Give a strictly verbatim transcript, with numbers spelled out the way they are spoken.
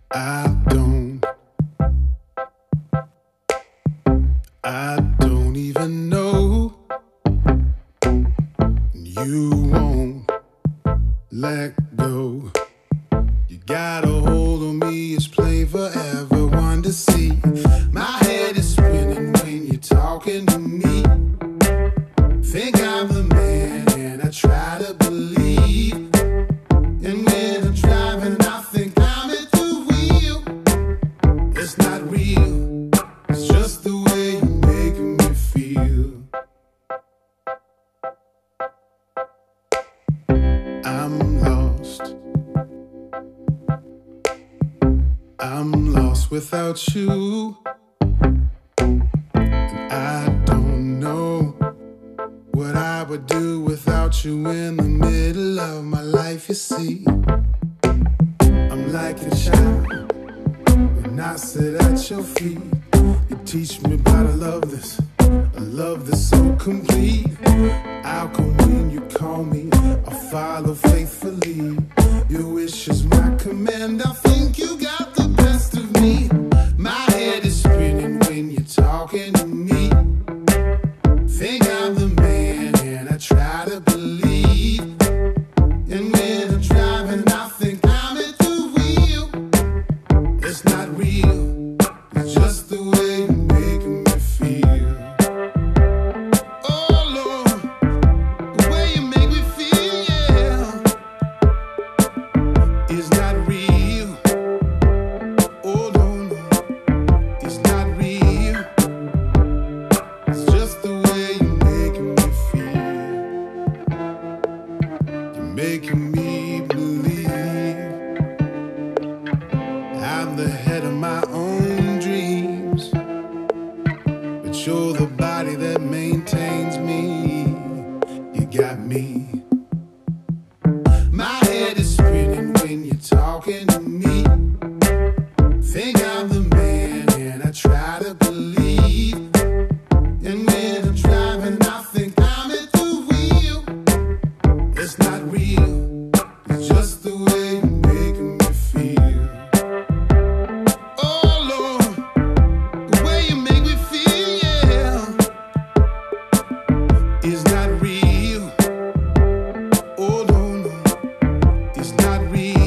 I don't, I don't even know. You won't let go. You got a hold on me, it's plain for everyone to see. My head is spinning when you're talking to me. Think I'm the man and I try to believe. And when I'm driving, I think I'm at the wheel. It's not real, it's just the way you're making me feel. I'm lost. I'm lost without you. And I don't know what I would do without you in the middle of my life, you see. I'm like a child when I sit at your feet. You teach me about a love this, a love that's so complete. I'll come when you call me, I'll follow faithfully. Your wish is my command, I think you got the best of me. My head is spinning when you're talking to me. Think I'm the man and I try to believe. And when I'm driving, I think I'm at the wheel. It's not real, it's just the way you're making me feel. Oh Lord, the way you make me feel, yeah. It's not real. Oh no, no, it's not real. It's just the way you're making me feel. You're making me believe I'm the head of my own dreams, but you're the body that maintains me. You got me. My head is spinning when you're talking to me. Think I'm the man and I try to believe. And when I'm driving, I think I'm at the wheel. It's not real, it's just the way you're making me feel. Oh Lord, the way you make me feel, yeah. It's not real. Oh no, no, it's not real.